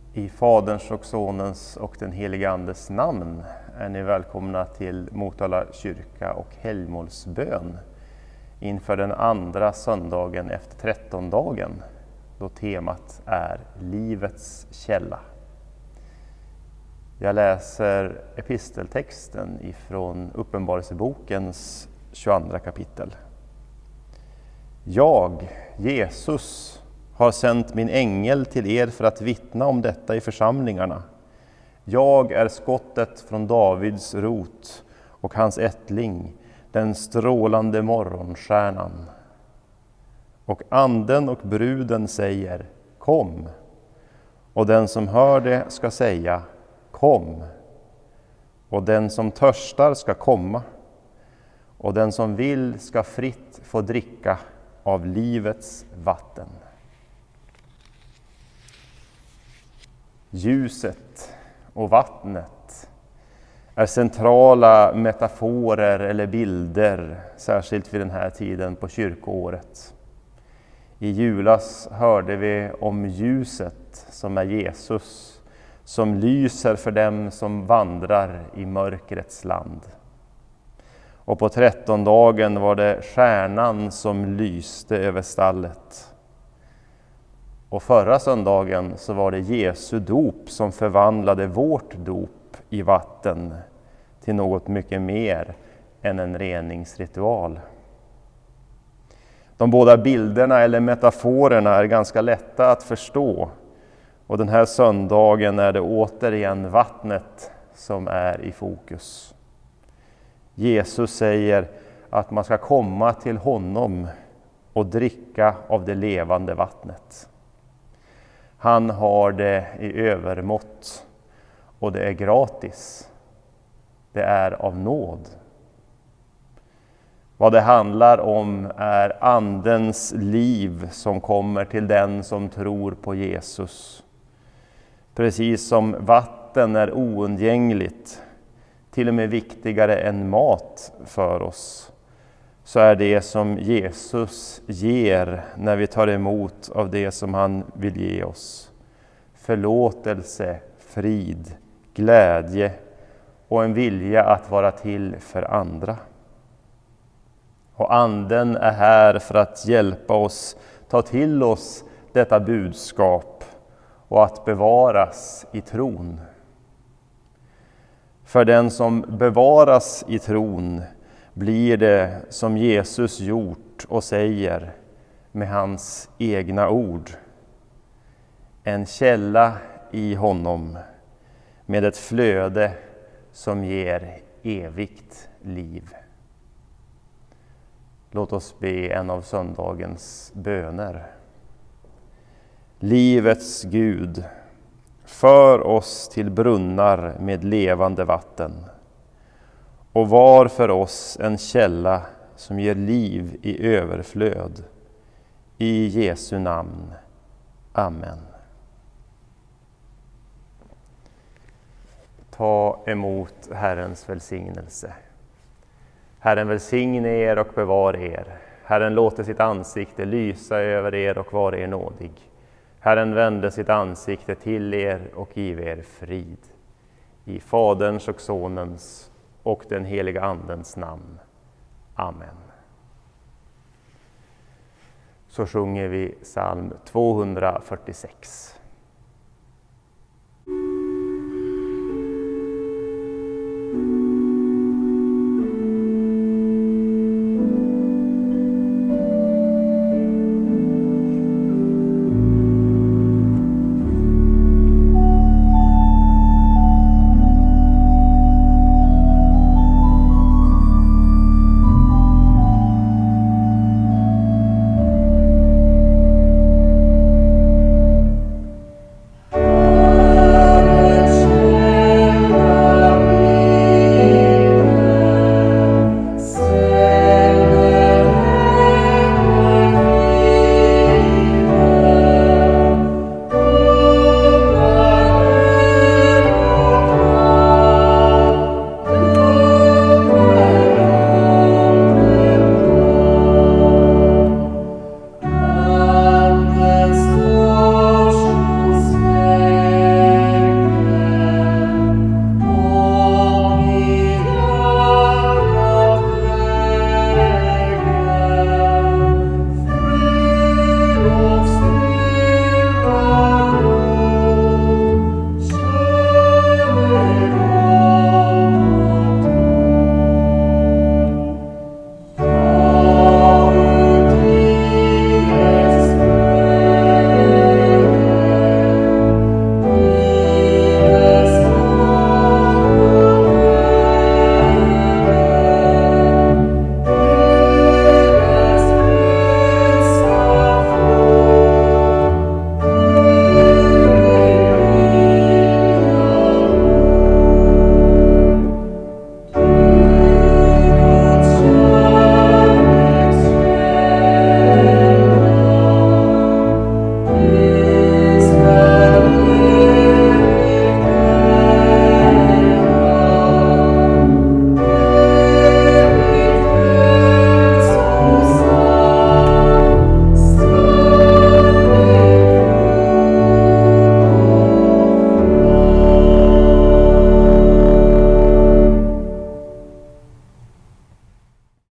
I Faderns och Sonens och den helige Andes namn är ni välkomna till Motala kyrka och helgmålsbön inför den andra söndagen efter 13-dagen, då temat är livets källa. Jag läser episteltexten ifrån Uppenbarelsebokens 22 kapitel. Jag, Jesus, har sänt min ängel till er för att vittna om detta i församlingarna. Jag är skottet från Davids rot och hans ättling, den strålande morgonstjärnan. Och anden och bruden säger, kom. Och den som hör det ska säga, kom. Och den som törstar ska komma. Och den som vill ska fritt få dricka av livets vatten. Ljuset och vattnet är centrala metaforer eller bilder, särskilt vid den här tiden på kyrkoåret. I julas hörde vi om ljuset som är Jesus, som lyser för dem som vandrar i mörkrets land. Och på 13-dagen var det stjärnan som lyste över stallet. Och förra söndagen så var det Jesu dop som förvandlade vårt dop i vatten till något mycket mer än en reningsritual. De båda bilderna eller metaforerna är ganska lätta att förstå. Och den här söndagen är det återigen vattnet som är i fokus. Jesus säger att man ska komma till honom och dricka av det levande vattnet. Han har det i övermått och det är gratis. Det är av nåd. Vad det handlar om är andens liv som kommer till den som tror på Jesus. Precis som vatten är oundgängligt, till och med viktigare än mat för oss, så är det som Jesus ger när vi tar emot av det som han vill ge oss. Förlåtelse, frid, glädje och en vilja att vara till för andra. Och anden är här för att hjälpa oss ta till oss detta budskap och att bevaras i tron. För den som bevaras i tron blir det som Jesus gjort och säger med hans egna ord. En källa i honom med ett flöde som ger evigt liv. Låt oss be en av söndagens böner. Livets Gud, för oss till brunnar med levande vatten och var för oss en källa som ger liv i överflöd. I Jesu namn. Amen. Ta emot Herrens välsignelse. Herren välsigne er och bevara er. Herren låter sitt ansikte lysa över er och vara er nådig. Herren vände sitt ansikte till er och giv er frid. I Faderns och Sonens och den heliga Andens namn. Amen. Så sjunger vi psalm 246.